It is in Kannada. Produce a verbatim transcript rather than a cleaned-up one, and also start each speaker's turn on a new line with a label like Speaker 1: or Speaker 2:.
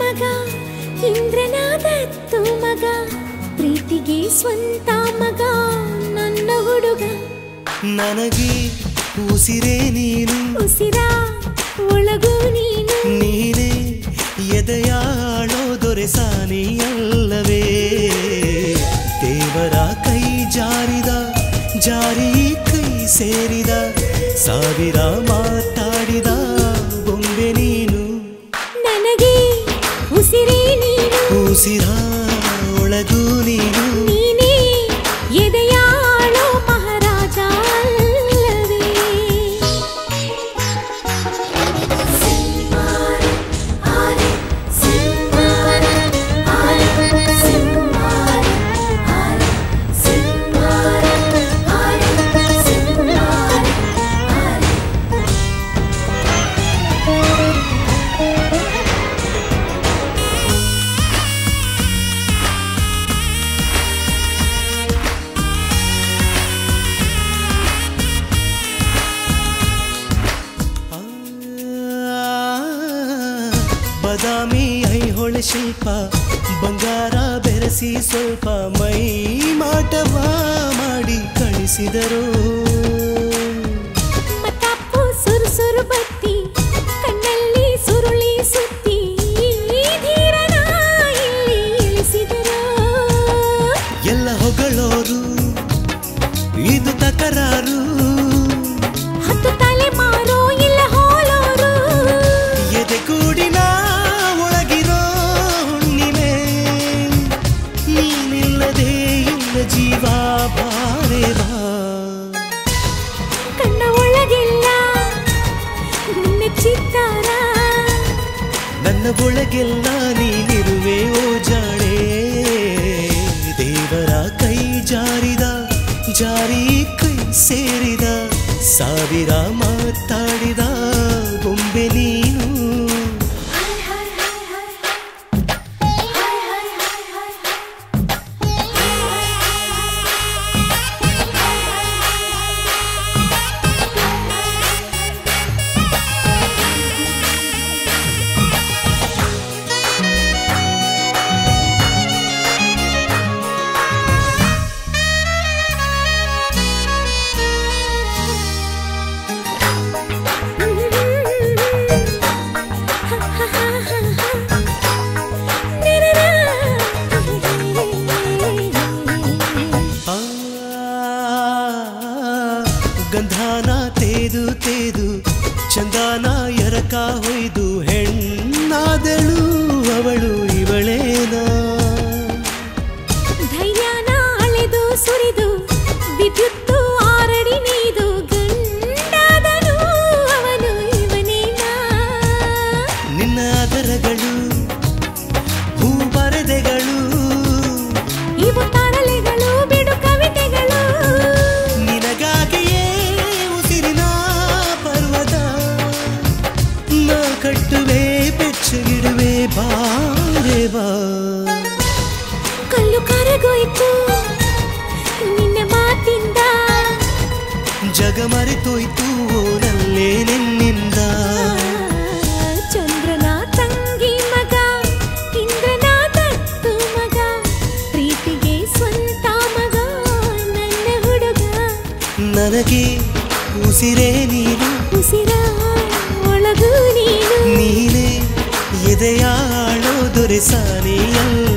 Speaker 1: ಮಗ ಇಂದ್ರನಾದತ್ತು ಮಗ ಪ್ರೀತಿಗೆ ಸ್ವಂತ ಮಗ ನನ್ನ ಹುಡುಗ
Speaker 2: ನನಗೆ ಉಸಿರೇ ನೀನು
Speaker 1: ಉಸಿರ ಒಳಗೂ ನೀನು
Speaker 2: ನೀನೇ ಎದೆಯಾಳೋ ದೊರೆಸಾನಿಯಲ್ಲವೇ ದೇವರ ಕೈ ಜಾರಿದ ಜಾರಿ ಕೈ ಸೇರಿದ ಸಾವಿರ ಮಾತಾಡಿದ ಬೊಂಬೆ ನೀನು
Speaker 1: ನನಗೆ ಉಸಿರೇ ನೀನು
Speaker 2: ಉಸಿರ ಒಳಗೂ ನೀನು
Speaker 1: ನೀನೇ ಎದೆಯಾಳೋ ಮಹಾರಾಜ ಅಲ್ಲವೇ ಸಿಂಹಾರ ಆರೆ ಸಿಂಹಾರ ಆರೆ ಸಿಂಹಾರ ಆರೆ ಸಿಂಹಾರ ಆರೆ ಸಿಂಹಾರ ಆರೆ
Speaker 2: ಬದಾಮಿ ಐಹೊಳೆ ಶಿಲ್ಪ ಬಂಗಾರ ಬೆರೆಸಿ ಸ್ವಲ್ಪ ಮೈ ಮಾಟವ ಮಾಡಿ ಕಳಿಸಿದರು
Speaker 1: ಮತ್ತಪ್ಪು ಸುರುಸುರು ಬತ್ತಿ ಕಣ್ಣಲ್ಲಿ ಸುರುಳಿ ಸುತ್ತಿ ಧೀರನ ಇಲ್ಲಿ ಇಳಿಸಿದರು
Speaker 2: ಎಲ್ಲ ಹೊಗಳೋರು ಇದು ತಕರಾರು
Speaker 1: ಹತ್ತು ತಲೆಮಾರು ಇಲ್ಲ ಹೋಲೋರು
Speaker 2: ಎದೆಗೂಡಿನ ಒಳಗಿರೋ ಹುಣ್ಣಿಮೆ ನೀನಿಲ್ಲದೆ ಇಲ್ಲ ಜೀವ ಬಾರೆ ಬಾ
Speaker 1: ಕಣ್ಣ ಒಳಗೆಲ್ಲ ನಿನ್ನ ಚಿತ್ತಾರ
Speaker 2: ನನ್ನ ಒಳಗೆಲ್ಲ ನೀನಿರುವೆ ಓ ಜಾಣೆ ದೇವರ ಕೈ ಜಾರಿದ ಜಾರಿ ಕೈ ಸೇರಿದ ಸಾವಿರ ಮಾತಾಡಿದ ಬೊಂಬೆ ನೀನು ಗಂಧಾನ ತೇದು ತೇದು ಚಂದಾನ ಎರಕ ಹೊಯ್ದು ಹೆಣ್ಣಾದಳು ಅವಳು ಇವಳೇನ
Speaker 1: ಧೈರ್ಯನ ಅಳೆದು ಸುರಿದು ವಿದ್ಯುತ್ತು ಆರಡಿ ನೀದು ಗಂಡಾದನು ಅವನು ಇವನೇನ
Speaker 2: ನಿನ್ನ ಅದರಗಳು ಹೂ ಬರೆದೆಗಳು
Speaker 1: ಇವು ತರಲೆಗಳು ಬಿಡು ಕವಿತೆಗಳು
Speaker 2: ನಿನಗಾಗಿಯೇ ಉಸಿರಿನ ಪರ್ವತ ನಾ ಕಟ್ಟುವೆ ಬೆಚ್ಚಗಿಡುವೆ ಬಾರೆ ಬಾ
Speaker 1: ಕಲ್ಲು ಕರಗೋಯ್ತು ನಿನ್ನ ಮಾತಿಂದ
Speaker 2: ಜಗ ಮರೆತೋಯ್ತು ನಲ್ಲೇ ನಿನ್ನಿಂದ
Speaker 1: ಚಂದ್ರನ ತಂಗಿ ಮಗ ಇಂದ್ರನ ದತ್ತು ಮಗ ಪ್ರೀತಿಗೆ ಸ್ವಂತ ಮಗ ನನ್ನ ಹುಡುಗ
Speaker 2: ನನಗೆ ಉಸಿರೇ ನೀನು
Speaker 1: ಉಸಿರ ಒಳಗೂ ನೀನು
Speaker 2: ನೀನೇ ಎದೆಯಾಳೋ ದೊರೆಸಾನಿಯಲ್ಲ